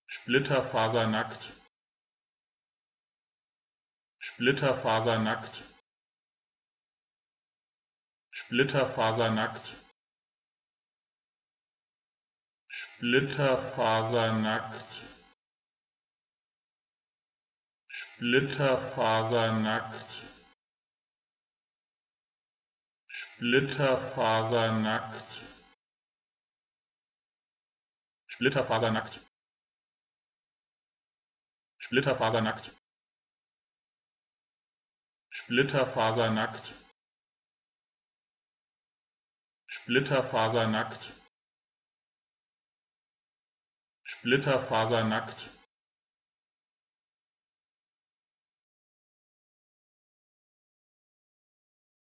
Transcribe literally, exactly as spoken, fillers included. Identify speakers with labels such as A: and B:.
A: splitterfasernackt, splitterfasernackt, splitterfasernackt, splitterfasernackt, splitterfasernackt, splitterfasernackt, splitterfasernackt, splitterfasernackt, splitterfasernackt, splitterfasernackt, splitterfasernackt,